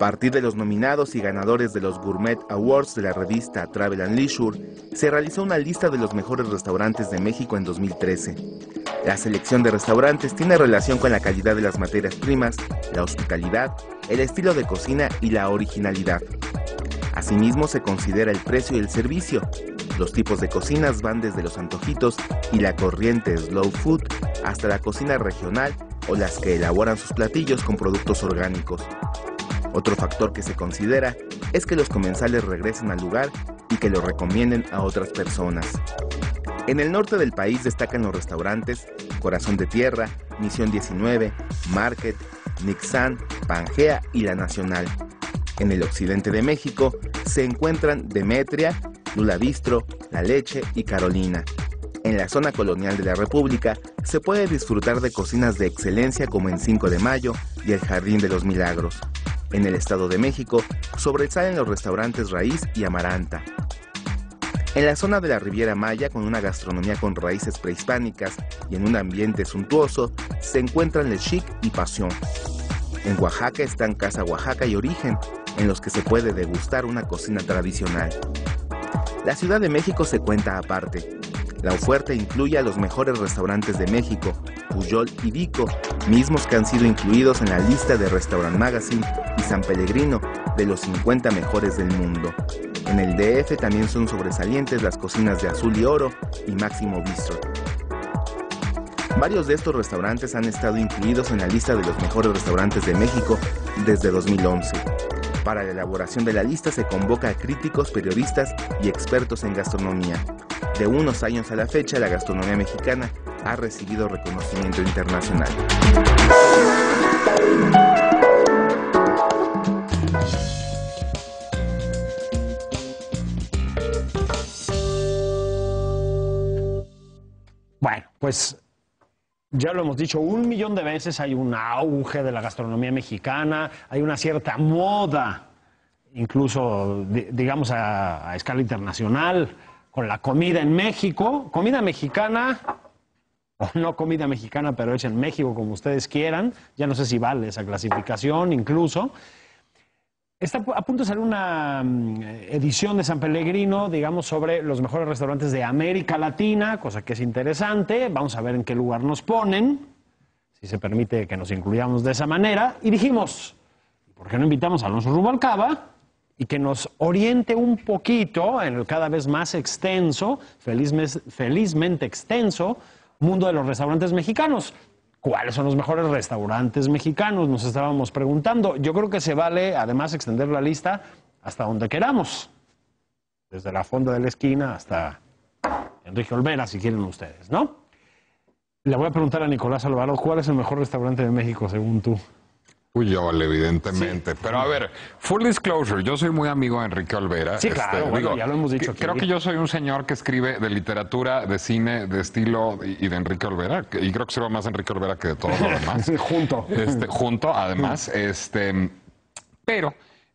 partir de los nominados y ganadores de los Gourmet Awards de la revista Travel and Leisure, se realizó una lista de los mejores restaurantes de México en 2013. La selección de restaurantes tiene relación con la calidad de las materias primas, la hospitalidad, el estilo de cocina y la originalidad. Asimismo, se considera el precio y el servicio. Los tipos de cocinas van desde los antojitos y la corriente slow food hasta la cocina regional o las que elaboran sus platillos con productos orgánicos. Otro factor que se considera es que los comensales regresen al lugar y que lo recomienden a otras personas. En el norte del país destacan los restaurantes Corazón de Tierra, Misión 19, Market, Nixan, Pangea y La Nacional. En el occidente de México se encuentran Demetria, Lula Bistro, La Leche y Carolina. En la zona colonial de la República se puede disfrutar de cocinas de excelencia como en 5 de Mayo y el Jardín de los Milagros. En el Estado de México sobresalen los restaurantes Raíz y Amaranta. En la zona de la Riviera Maya, con una gastronomía con raíces prehispánicas y en un ambiente suntuoso, se encuentran Le Chic y Pasión. En Oaxaca están Casa Oaxaca y Origen, en los que se puede degustar una cocina tradicional. La Ciudad de México se cuenta aparte. La oferta incluye a los mejores restaurantes de México, Pujol y Vico, mismos que han sido incluidos en la lista de Restaurant Magazine y San Pellegrino de los 50 mejores del mundo. En el DF también son sobresalientes las cocinas de Azul y Oro y Máximo Bistro. Varios de estos restaurantes han estado incluidos en la lista de los mejores restaurantes de México desde 2011. Para la elaboración de la lista se convoca a críticos, periodistas y expertos en gastronomía. De unos años a la fecha, la gastronomía mexicana ha recibido reconocimiento internacional. Bueno, pues ya lo hemos dicho 1.000.000 de veces, hay un auge de la gastronomía mexicana, hay una cierta moda, incluso digamos a escala internacional, con la comida en México, comida mexicana, o no comida mexicana, pero hecha en México, como ustedes quieran, ya no sé si vale esa clasificación incluso. Está a punto de salir una edición de San Pellegrino, digamos, sobre los mejores restaurantes de América Latina, cosa que es interesante. Vamos a ver en qué lugar nos ponen, si se permite que nos incluyamos de esa manera. Y dijimos, ¿por qué no invitamos a Alonso Rubalcaba y que nos oriente un poquito en el cada vez más extenso, felizmente extenso, mundo de los restaurantes mexicanos? ¿Cuáles son los mejores restaurantes mexicanos? Nos estábamos preguntando. Yo creo que se vale, además, extender la lista hasta donde queramos. Desde la fonda de la esquina hasta Enrique Olvera, si quieren ustedes, ¿no? Le voy a preguntar a Nicolás Alvarado, ¿cuál es el mejor restaurante de México, según tú? Pujol, evidentemente. Sí. Pero a ver, full disclosure, yo soy muy amigo de Enrique Olvera. Sí, claro, bueno, ya lo hemos dicho aquí. Creo que yo soy un señor que escribe de literatura, de cine, de estilo y de Enrique Olvera. Y creo que sirvo más de Enrique Olvera que de todo lo demás. Junto, además. Pero,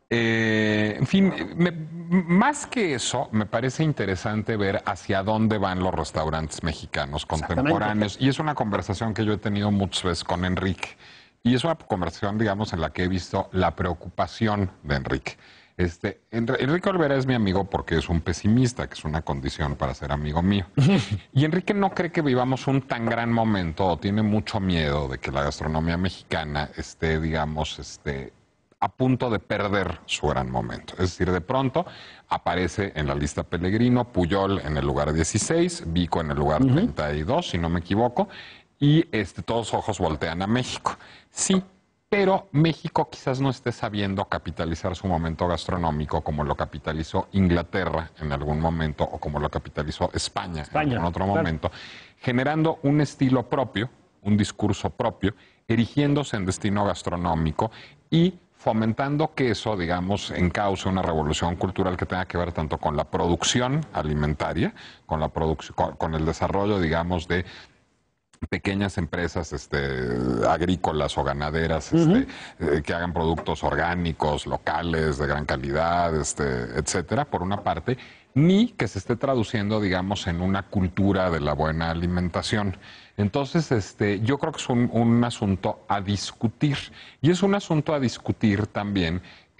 en fin, más que eso, me parece interesante ver hacia dónde van los restaurantes mexicanos contemporáneos. Y es una conversación que yo he tenido muchas veces con Enrique. Y es una conversación, digamos, en la que he visto la preocupación de Enrique. Enrique Olvera es mi amigo porque es un pesimista, que es una condición para ser amigo mío. Y Enrique no cree que vivamos un tan gran momento, o tiene mucho miedo de que la gastronomía mexicana esté, digamos, a punto de perder su gran momento. Es decir, de pronto aparece en la lista Pellegrino, Pujol en el lugar 16, Vico en el lugar 32, si no me equivoco, y todos los ojos voltean a México. Sí, pero México quizás no esté sabiendo capitalizar su momento gastronómico como lo capitalizó Inglaterra en algún momento o como lo capitalizó España en algún otro momento, generando un estilo propio, un discurso propio, erigiéndose en destino gastronómico y fomentando que eso, digamos, encauce una revolución cultural que tenga que ver tanto con la producción alimentaria, con el desarrollo, digamos, de pequeñas empresas agrícolas o ganaderas que hagan productos orgánicos, locales, de gran calidad, etcétera, por una parte, ni que se esté traduciendo, digamos, en una cultura de la buena alimentación. Entonces, yo creo que es un asunto a discutir. Y es un asunto a discutir también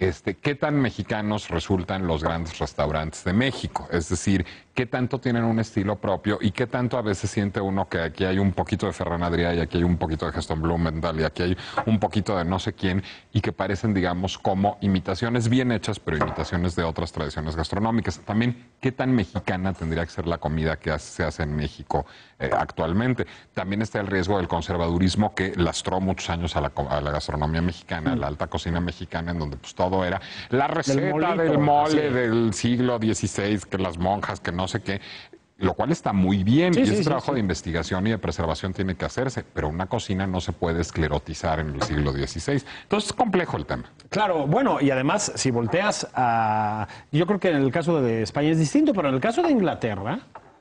¿qué tan mexicanos resultan los grandes restaurantes de México? Es decir, ¿qué tanto tienen un estilo propio y qué tanto a veces siente uno que aquí hay un poquito de Ferran Adrià y aquí hay un poquito de Gaston Blumenthal y aquí hay un poquito de no sé quién y que parecen, digamos, como imitaciones bien hechas, pero imitaciones de otras tradiciones gastronómicas? También, ¿qué tan mexicana tendría que ser la comida que se hace en México actualmente? También está el riesgo del conservadurismo que lastró muchos años a la gastronomía mexicana, a la alta cocina mexicana, en donde pues todo era la receta del mole del siglo XVI, que las monjas, que no sé qué, lo cual está muy bien, y ese trabajo de investigación y de preservación tiene que hacerse, pero una cocina no se puede esclerotizar en el siglo XVI. Entonces es complejo el tema. Claro, bueno, y además, si volteas a... Yo creo que en el caso de España es distinto, pero en el caso de Inglaterra,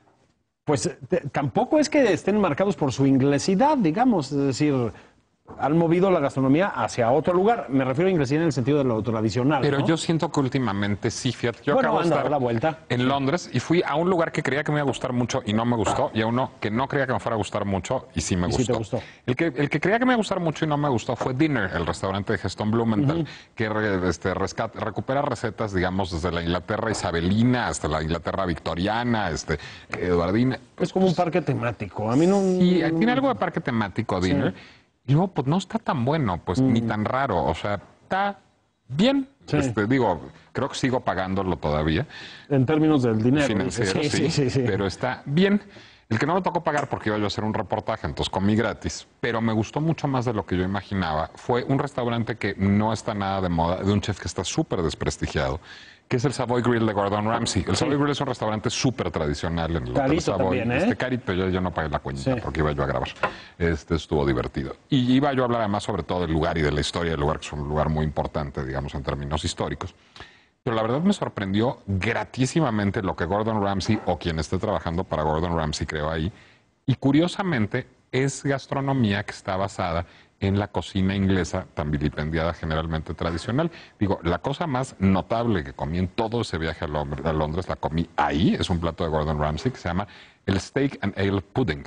pues tampoco es que estén marcados por su inglesidad, digamos, es decir... Han movido la gastronomía hacia otro lugar. Me refiero a inglesidad en el sentido de lo tradicional. Pero ¿no? yo siento que últimamente sí, fíjate. Yo acabo de estar la vuelta en Londres y fui a un lugar que creía que me iba a gustar mucho y no me gustó, y a uno que no creía que me fuera a gustar mucho y sí me gustó. Sí te gustó. El que creía que me iba a gustar mucho y no me gustó fue Dinner, el restaurante de Gaston Blumenthal, que recupera recetas, digamos, desde la Inglaterra isabelina hasta la Inglaterra victoriana, eduardina. Es como un parque temático. A mí no... Sí, tiene algo de parque temático Dinner. Sí. Y luego, pues no está tan bueno, pues ni tan raro. O sea, está bien. Sí. Creo que sigo pagándolo todavía. En términos del dinero. Financiero, sí, pero está bien. El que no me tocó pagar porque iba yo a hacer un reportaje, entonces comí gratis, pero me gustó mucho más de lo que yo imaginaba. Fue un restaurante que no está nada de moda, de un chef que está súper desprestigiado, que es el Savoy Grill de Gordon Ramsay. El Savoy Grill es un restaurante súper tradicional en el Hotel Savoy. También, carito, yo no pagué la cuenta porque iba yo a grabar. Estuvo divertido. Y iba yo a hablar además sobre todo del lugar y de la historia del lugar, que es un lugar muy importante, digamos, en términos históricos. Pero la verdad me sorprendió gratísimamente lo que Gordon Ramsay, o quien esté trabajando para Gordon Ramsay, creó ahí. Y curiosamente es gastronomía que está basada en la cocina inglesa, tan vilipendiada generalmente tradicional. Digo, la cosa más notable que comí en todo ese viaje a Londres, la comí ahí, es un plato de Gordon Ramsay que se llama el Steak and Ale Pudding.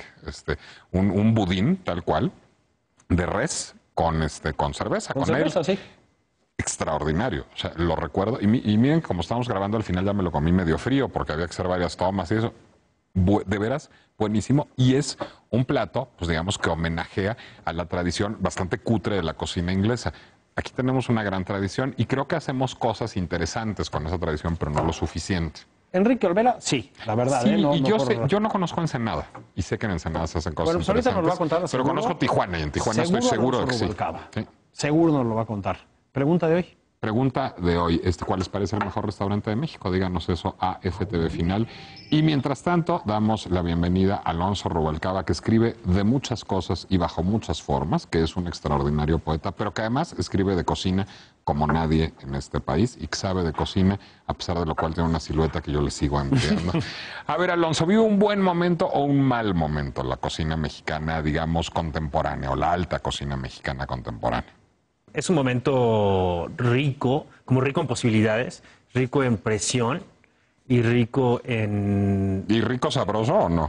Un budín, tal cual, de res con cerveza. Con cerveza, sí. Extraordinario, o sea, lo recuerdo. Y miren, como estamos grabando, al final ya me lo comí medio frío porque había que hacer varias tomas y eso. De veras, buenísimo. Y es un plato, pues digamos, que homenajea a la tradición bastante cutre de la cocina inglesa. Aquí tenemos una gran tradición y creo que hacemos cosas interesantes con esa tradición, pero no lo suficiente. Enrique Olvera, sí, la verdad. Sí, y yo no conozco Ensenada y sé que en Ensenada se hacen cosas interesantes. Ahorita nos lo va a contar. Pero conozco Tijuana y en Tijuana estoy seguro de que sí. Seguro nos lo va a contar. Pregunta de hoy. Pregunta de hoy, ¿cuál les parece el mejor restaurante de México? Díganos eso a FTV Final. Y mientras tanto, damos la bienvenida a Alonso Rubalcaba, que escribe de muchas cosas y bajo muchas formas, que es un extraordinario poeta, pero que además escribe de cocina como nadie en este país y que sabe de cocina, a pesar de lo cual tiene una silueta que yo le sigo ampliando. A ver, Alonso, ¿vive un buen momento o un mal momento la cocina mexicana, digamos, contemporánea, o la alta cocina mexicana contemporánea? Es un momento rico, como rico en posibilidades, rico en presión y rico en... ¿Y rico sabroso o no?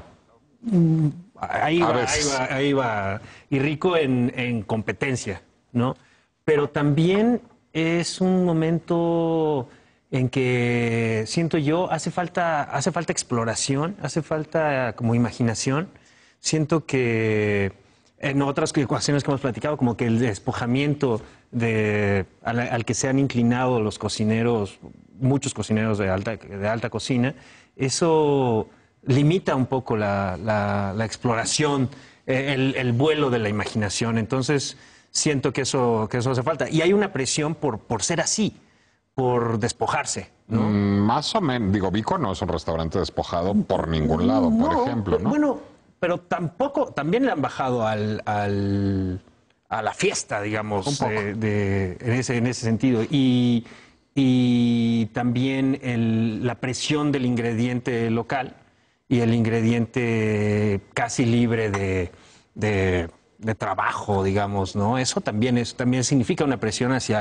Ahí va. Y rico en competencia, ¿no? Pero también es un momento en que, siento yo, hace falta exploración, hace falta como imaginación. Siento que en otras ecuaciones que hemos platicado, como que el despojamiento al que se han inclinado los cocineros, muchos cocineros de alta cocina, eso limita un poco la exploración, el vuelo de la imaginación. Entonces, siento que eso hace falta. Y hay una presión por ser así, por despojarse, ¿no? Más o menos. Digo, Vico no es un restaurante despojado por ningún lado, por ejemplo, ¿no? Bueno, pero también le han bajado a la fiesta, digamos, en ese sentido. Y también la presión del ingrediente local y el ingrediente casi libre de trabajo, digamos, ¿no? Eso también significa una presión hacia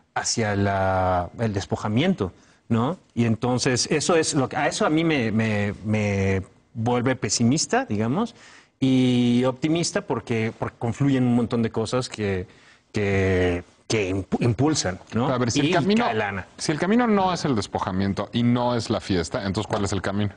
el despojamiento, ¿no? Y entonces a eso a mí me vuelve pesimista, digamos, y optimista porque confluyen un montón de cosas que que impulsan, ¿no? A ver, y cae lana. Si el camino no es el despojamiento y no es la fiesta, entonces ¿cuál es el camino?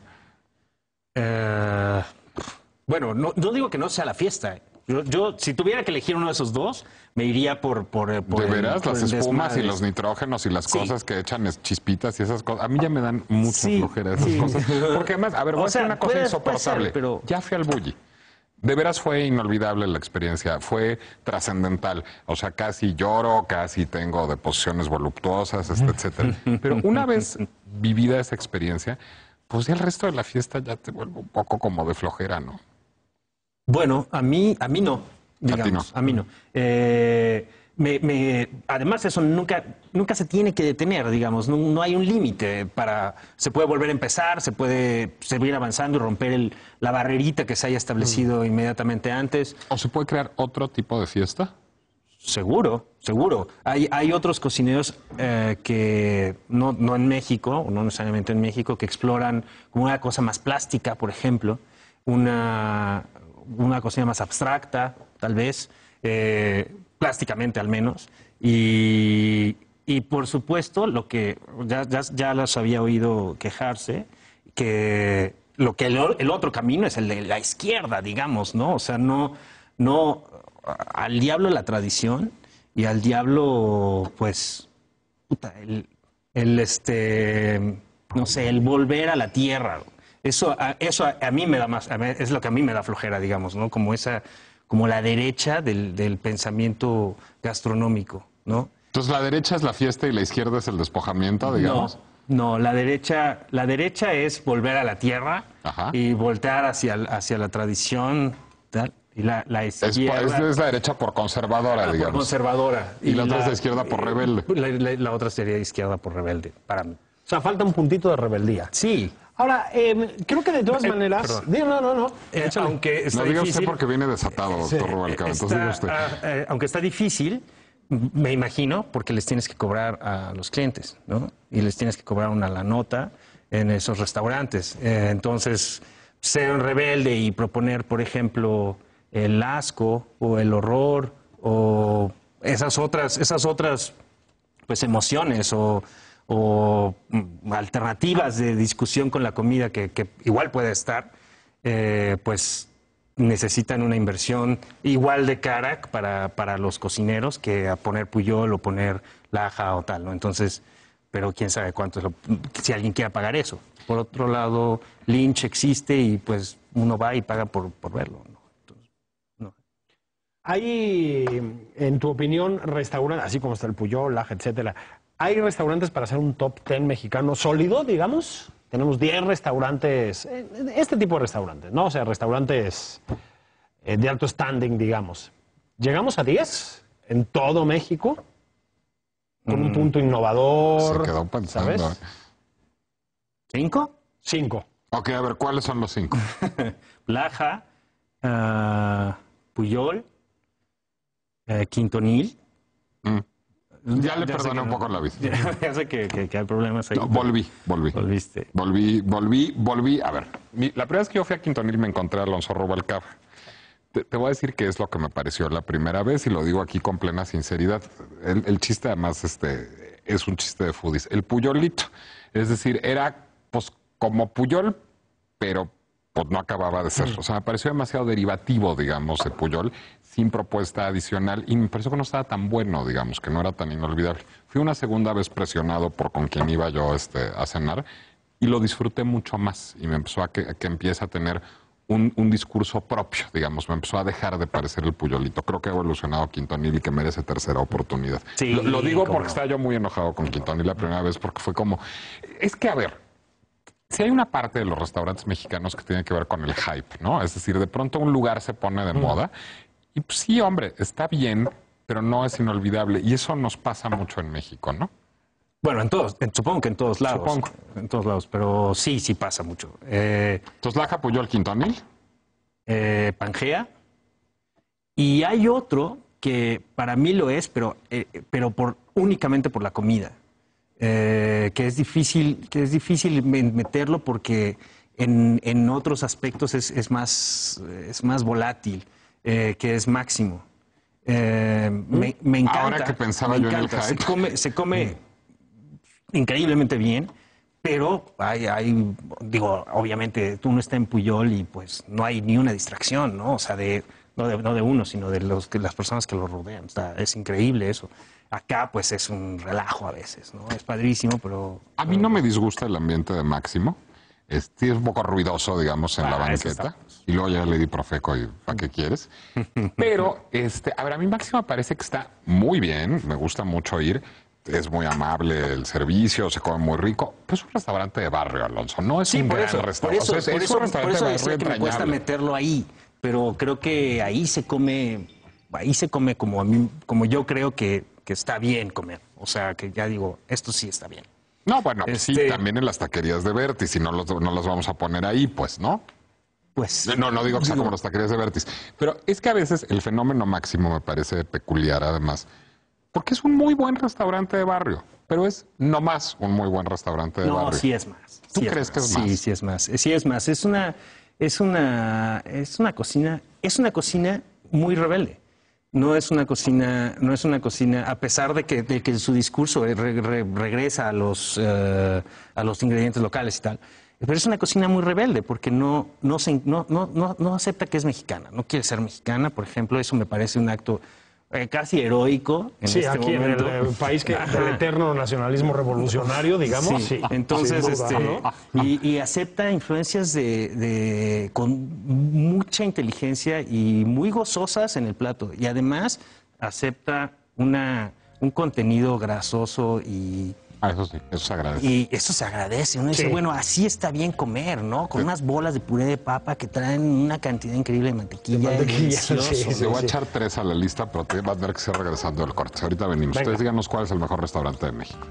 Bueno, no digo que no sea la fiesta. Yo, si tuviera que elegir uno de esos dos, me iría por ¿De veras? Las espumas y los desmadre. nitrógenos y las Sí. cosas que echan chispitas y esas cosas. A mí ya me dan mucha flojera esas cosas. Porque además, a ver, voy a decir una cosa insoportable. Ser, pero... Ya fui al Bulli. De veras fue inolvidable la experiencia, fue trascendental. O sea, casi lloro, casi tengo deposiciones voluptuosas, etcétera. Pero una vez vivida esa experiencia, pues ya el resto de la fiesta ya te vuelve un poco como de flojera, ¿no? Bueno, a mí no, digamos, a mí no. Además, eso nunca se tiene que detener, digamos, no hay un límite se puede volver a empezar, se puede seguir avanzando y romper la barrerita que se haya establecido inmediatamente antes. ¿O se puede crear otro tipo de fiesta? Seguro. Hay otros cocineros que no en México, o no necesariamente en México, que exploran como una cosa más plástica, por ejemplo, una cocina más abstracta, tal vez, plásticamente al menos. Y por supuesto, lo que ya los había oído quejarse, que el otro camino es el de la izquierda, digamos, ¿no? O sea, no al diablo la tradición y al diablo, pues, puta, no sé, el volver a la tierra. Eso a mí me da más, es lo que a mí me da flojera, digamos, ¿no? Como la derecha del pensamiento gastronómico, ¿no? Entonces la derecha es la fiesta y la izquierda es el despojamiento, digamos. No, la derecha es volver a la tierra. Ajá. Y voltear hacia la tradición, tal. Y la izquierda es la derecha por conservadora, digamos. por conservadora. Y la otra es la izquierda por rebelde. La otra sería izquierda por rebelde, para mí. O sea, falta un puntito de rebeldía. Sí. Ahora, creo que de todas maneras... No. Aunque está No diga difícil, usted porque viene desatado, doctor Rubalcaba. Entonces diga usted. aunque está difícil, me imagino, porque les tienes que cobrar a los clientes, ¿no? Y les tienes que cobrar la nota en esos restaurantes. Entonces, ser rebelde y proponer, por ejemplo, el asco o el horror o esas otras pues emociones o alternativas de discusión con la comida que igual puede estar, pues necesitan una inversión igual de cara para los cocineros que a poner Puyol o poner Laja o tal, ¿no? Entonces, pero quién sabe cuánto si alguien quiera pagar eso. Por otro lado, Lynch existe y pues uno va y paga por verlo, ¿no? Entonces, no. Hay, en tu opinión, restaurantes, así como está el Puyol, Laja, etcétera, ¿hay restaurantes para hacer un top 10 mexicano sólido, digamos? Tenemos 10 restaurantes, este tipo de restaurantes, ¿no? O sea, restaurantes de alto standing, digamos. ¿Llegamos a 10 en todo México? Con un punto innovador. Se quedó pensando. ¿Sabes? 5. 5. Ok, a ver, ¿cuáles son los 5? Laja, Puyol, Quintonil. Ya le perdoné un poco la vida. Ya sé que hay problemas ahí. No, volví. Volviste. Volví. A ver, la primera vez que yo fui a Quintonil me encontré a Alonso Rubalcaba. Te voy a decir qué es lo que me pareció la primera vez y lo digo aquí con plena sinceridad. El chiste además es un chiste de foodies. El Puyolito. Es decir, era pues como Puyol, pero pues no acababa de ser. O sea, me pareció demasiado derivativo, digamos, el Puyol, sin propuesta adicional, y me pareció que no estaba tan bueno, digamos, que no era tan inolvidable. Fui una segunda vez presionado por con quien iba yo a cenar, y lo disfruté mucho más, y me empezó a que empiece a tener un discurso propio, digamos, me empezó a dejar de parecer el Puyolito. Creo que ha evolucionado Quintonil y que merece tercera oportunidad. Sí, lo digo porque no. estaba yo muy enojado con Quintonil la primera vez, porque fue como, es que a ver, si hay una parte de los restaurantes mexicanos que tiene que ver con el hype, ¿no? Es decir, de pronto un lugar se pone de moda y pues, sí, hombre, está bien, pero no es inolvidable. Y eso nos pasa mucho en México, ¿no? Bueno, supongo que en todos lados. Supongo. En todos lados, pero sí pasa mucho. Entonces, Laja, Puyol, Quintonil. Pangea. Y hay otro que para mí lo es, pero únicamente por la comida. Que es difícil meterlo porque en otros aspectos es más volátil, que es Máximo. Me encanta. Ahora que pensaba yo en el hype. Se come increíblemente bien, pero digo, obviamente uno está en Pujol y pues no hay ni una distracción, ¿no? O sea, no de uno, sino de las personas que lo rodean. O sea, es increíble eso. Acá pues es un relajo a veces, ¿no? Es padrísimo, pero... A mí no me disgusta el ambiente de Máximo. Sí es un poco ruidoso, digamos, en la banqueta. Y luego ya le di Profeco y ¿para qué quieres? Pero, a ver, a mí Máximo me parece que está muy bien. Me gusta mucho ir. Es muy amable el servicio, se come muy rico. Pero es un restaurante de barrio, Alonso. No es un gran restaurante. Por eso decía que me cuesta meterlo ahí. Pero creo que ahí se come como yo creo que está bien comer. O sea, que ya digo, esto sí está bien. No, bueno, sí, también en las taquerías de Vertis, si no los vamos a poner ahí, pues, ¿no? Pues... No digo que sea como las taquerías de Vertis, pero es que a veces el fenómeno Máximo me parece peculiar, además, porque es un muy buen restaurante de barrio, pero es no más un muy buen restaurante de barrio. No, sí es más. ¿Tú crees que es más? Sí, sí es más. Sí es más. Es una cocina muy rebelde. No es una cocina, a pesar de que su discurso regresa a los ingredientes locales y tal, pero es una cocina muy rebelde porque no acepta que es mexicana, no quiere ser mexicana, por ejemplo, eso me parece un acto casi heroico en este aquí momento. en el país del eterno nacionalismo revolucionario, digamos. Sí. Entonces, duda, ¿no? y acepta influencias con mucha inteligencia y muy gozosas en el plato. Y además acepta un contenido grasoso y... Eso sí, eso se agradece. Y eso se agradece. Uno dice, bueno, así está bien comer, ¿no? Con unas bolas de puré de papa que traen una cantidad increíble de mantequilla. Le voy a echar 3 a la lista, pero te va a tener que ser regresando del corte. Ahorita venimos. Venga. Ustedes díganos cuál es el mejor restaurante de México.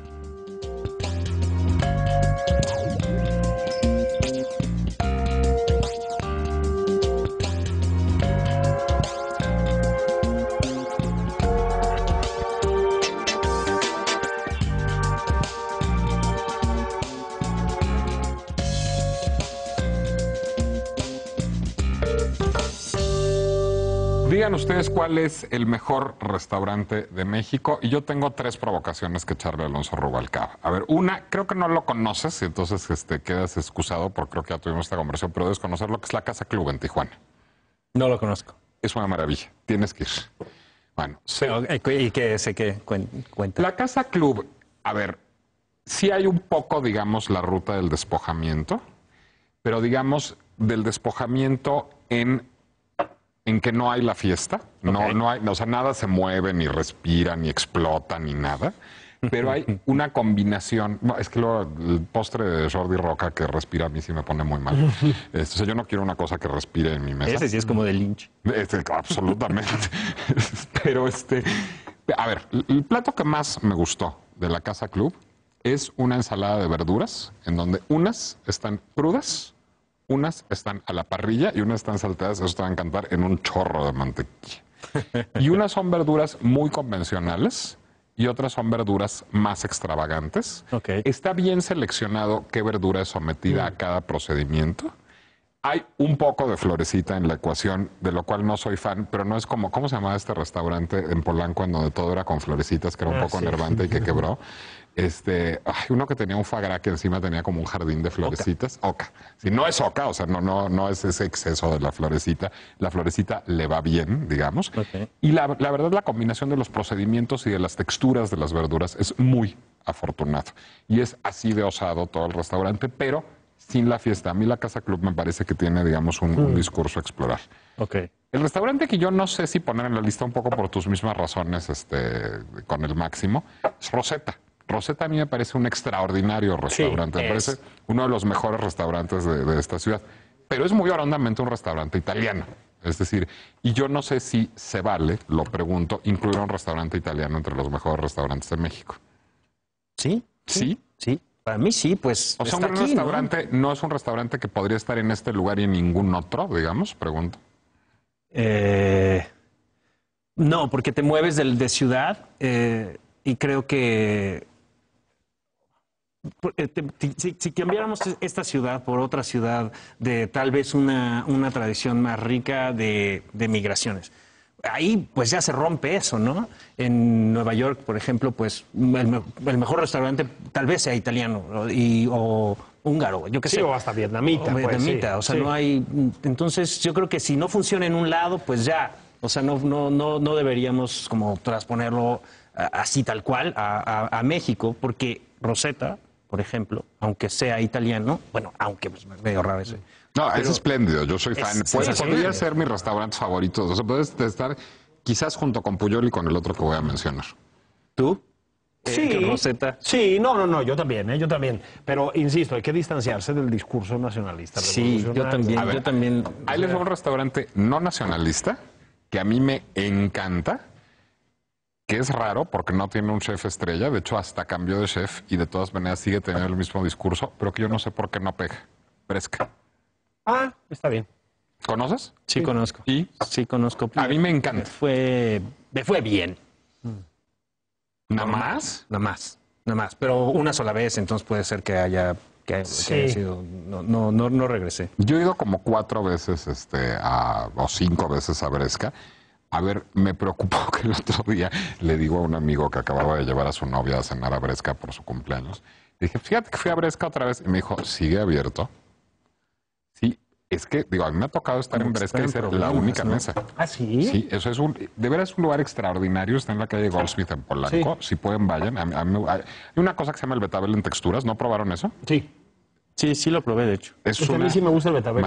Digan ustedes cuál es el mejor restaurante de México. Y yo tengo 3 provocaciones que echarle a Alonso Rubalcaba. A ver, una, creo que no lo conoces y entonces quedas excusado porque creo que ya tuvimos esta conversación, pero debes conocer lo que es la Casa Club en Tijuana. No lo conozco. Es una maravilla. Tienes que ir. Bueno, ¿y qué sé qué cuenta? La Casa Club, a ver, sí hay un poco, digamos, la ruta del despojamiento, pero digamos, del despojamiento en que no hay la fiesta, no hay, o sea, nada se mueve, ni respira, ni explota, ni nada, pero hay una combinación. No, es que el postre de Jordi Roca que respira a mí sí me pone muy mal. O sea, yo no quiero una cosa que respire en mi mesa. Ese sí es como de Lynch. Absolutamente. Pero a ver, el plato que más me gustó de la Casa Club es una ensalada de verduras en donde unas están crudas, unas están a la parrilla y unas están salteadas, eso te va a encantar, en un chorro de mantequilla. Y unas son verduras muy convencionales y otras son verduras más extravagantes. Está bien seleccionado qué verdura es sometida a cada procedimiento. Hay un poco de florecita en la ecuación, de lo cual no soy fan, pero no es como, ¿cómo se llamaba este restaurante en Polanco en donde todo era con florecitas, que era un poco enervante y que quebró? Uno que tenía un foie gras que encima tenía como un jardín de florecitas. Oca. Si no es oca, o sea, no es ese exceso de la florecita. La florecita le va bien, digamos. Y la verdad, la combinación de los procedimientos y de las texturas de las verduras es muy afortunado. Y es así de osado todo el restaurante, pero sin la fiesta. A mí la Casa Club me parece que tiene, digamos, un discurso a explorar. El restaurante que yo no sé si poner en la lista un poco por tus mismas razones, con el Máximo, es Rosetta. Rosetta a mí me parece un extraordinario restaurante. Me parece uno de los mejores restaurantes de esta ciudad. Pero es muy hondamente un restaurante italiano. Es decir, y yo no sé si se vale, lo pregunto, incluir un restaurante italiano entre los mejores restaurantes de México. ¿Sí? ¿Sí? Sí. Para mí sí, pues. O sea, un restaurante no es un restaurante que podría estar en este lugar y en ningún otro, digamos, pregunto. No, porque te mueves de ciudad y creo que si cambiáramos esta ciudad por otra ciudad de tal vez una tradición más rica de migraciones. ahí pues ya se rompe eso, ¿no? En Nueva York, por ejemplo, pues el mejor restaurante tal vez sea italiano o húngaro, yo qué sé. Sí, o hasta vietnamita. O vietnamita, o sea, no hay... Entonces, yo creo que si no funciona en un lado, pues ya, o sea, no deberíamos como transponerlo así tal cual a México, porque Rosetta, por ejemplo, aunque sea italiano, bueno, aunque pues medio raro ese. No, es espléndido, yo soy fan. Podría ser mis restaurantes favoritos. O sea, puedes estar quizás junto con Puyol y con el otro que voy a mencionar. ¿Tú? Sí, Rosetta. Sí, no, yo también. Pero, insisto, hay que distanciarse del discurso nacionalista. Sí, yo también. A ver, yo también. Ahí les va un restaurante no nacionalista que a mí me encanta, que es raro porque no tiene un chef estrella. De hecho, hasta cambió de chef y de todas maneras sigue teniendo el mismo discurso, pero que yo no sé por qué no pega. Bresca. Ah, está bien. ¿Conoces? Sí, conozco. ¿Y? Sí, conozco. A mí me encanta. Me fue bien. ¿Nada más? Nada más. Pero una sola vez, entonces puede ser que haya sido. No regresé. Yo he ido como 4 veces o 5 veces a Bresca. A ver, me preocupó que el otro día le digo a un amigo que acababa de llevar a su novia a cenar a Bresca por su cumpleaños. Le dije, fíjate que fui a Bresca otra vez. Y me dijo, ¿sigue abierto? Sí, es que, a mí me ha tocado estar en Bresca y ser la única mesa. ¿Ah, sí? Sí, eso de veras es un lugar extraordinario. Está en la calle Goldsmith en Polanco. Si pueden, vayan. Hay una cosa que se llama el betabel en texturas. ¿No probaron eso? Sí. Sí, lo probé, de hecho. A mí sí me gusta el betabel.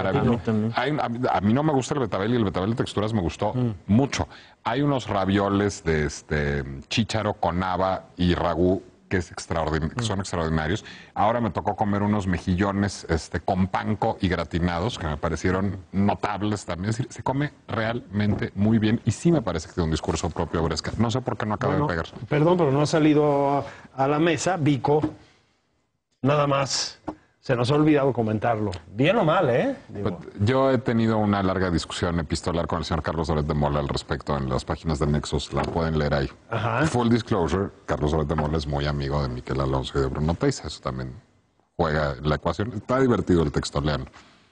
A mí no me gusta el betabel y el betabel de texturas me gustó mucho. Hay unos ravioles de chícharo con haba y ragú que son extraordinarios. Ahora me tocó comer unos mejillones con panko y gratinados que me parecieron notables también. Es decir, se come realmente muy bien y sí me parece que tiene un discurso propio Bresca. No sé por qué no acaba de pegar. Perdón, pero no ha salido a la mesa Vico. Nada más. Se nos ha olvidado comentarlo. Bien o mal, ¿eh? Yo he tenido una larga discusión epistolar con el señor Carlos Loret de Mola al respecto en las páginas de Nexos. La pueden leer ahí. Ajá. Full disclosure, Carlos Loret de Mola es muy amigo de Miquel Alonso y de Bruno Teiza. Eso también juega en la ecuación. Está divertido el texto, lean.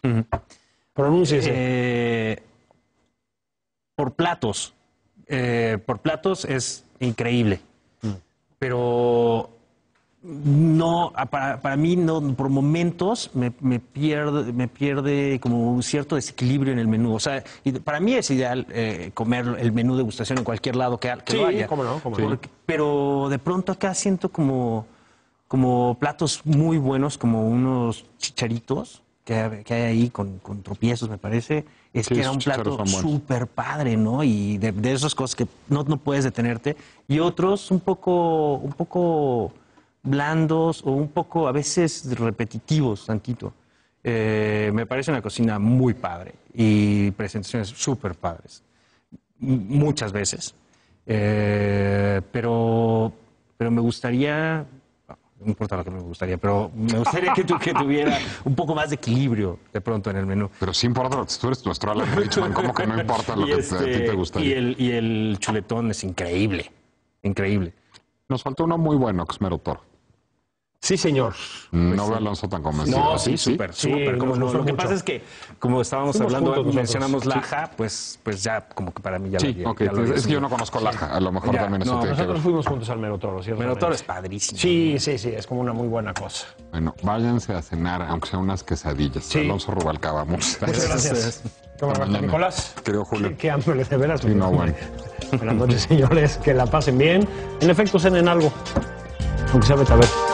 Pronúnciese. Por platos. Por platos es increíble. Pero... no, para mí no, por momentos me pierde como un cierto desequilibrio en el menú. O sea, y para mí es ideal comer el menú de degustación en cualquier lado que lo haya. Cómo no. Pero de pronto acá siento como platos muy buenos, como unos chicharitos que hay ahí con tropiezos, me parece. Es que era un plato súper padre, ¿no? Y de esas cosas que no puedes detenerte. Y otros un poco blandos o un poco a veces repetitivos, tantito. Me parece una cocina muy padre y presentaciones súper padres. Muchas veces. Pero me gustaría... No importa lo que me gustaría, pero me gustaría que tuviera un poco más de equilibrio de pronto en el menú. Pero sí importa, tú eres nuestro Alan Richman, ¿cómo que no importa lo que a ti te gustaría? Y el chuletón es increíble, increíble. Nos faltó uno muy bueno, que es Mero Toro. Sí, señor. No veo a Alonso tan convencido. No, sí, súper. Lo que pasa es que, como estábamos hablando, mencionamos Laja, pues ya como que para mí ya lo vi. Es que yo no conozco Laja, a lo mejor también eso tiene que ver. Nosotros fuimos juntos al Mero Toro, ¿cierto? Mero Toro es padrísimo. Sí, es como una muy buena cosa. Bueno, váyanse a cenar, aunque sea unas quesadillas. Sí. Alonso Rubalcaba, muchas gracias. Nicolás. Querido Julio. Qué hambre, de veras. Sí, no, bueno. Buenas noches, señores. Que la pasen bien. En efecto, cenen algo. Aunque sea betabel.